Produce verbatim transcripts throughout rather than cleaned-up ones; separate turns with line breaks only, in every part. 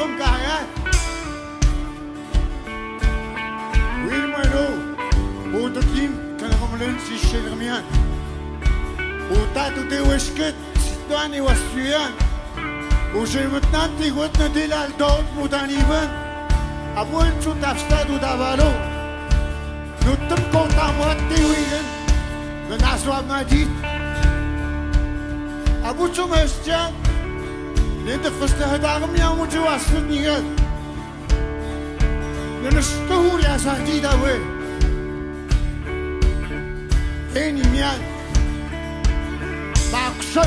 comme carrière. Oui, moi, non. Au Tokim, quand on me l'a dit, chez le mien. Au tas de Weshket, Sidon et Wastuyan. Au j'ai maintenant des gouttes de l'Aldot, ou dans l'Ivan. À bout de tout Afstad ou d'Avalo. Nous sommes contents, moi, de Wigan. Le Nassois m'a dit. À bout de tout Mestian. Les deux fosses d'armes, y'a mon Dieu à soutenir. Le Stour, y'a sa dit d'avouer. Et ni mien. Marxon.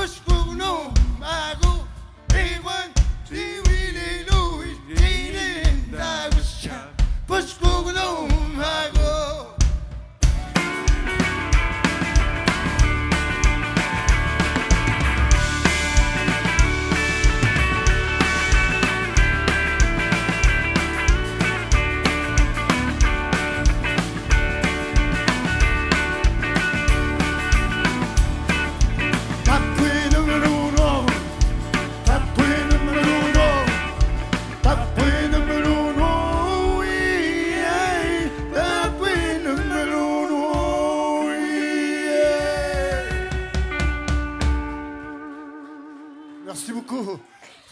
Push, no, mago, three, three, three, three, three,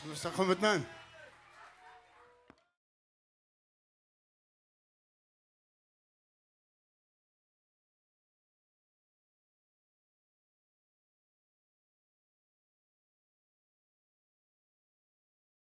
Sacramentman.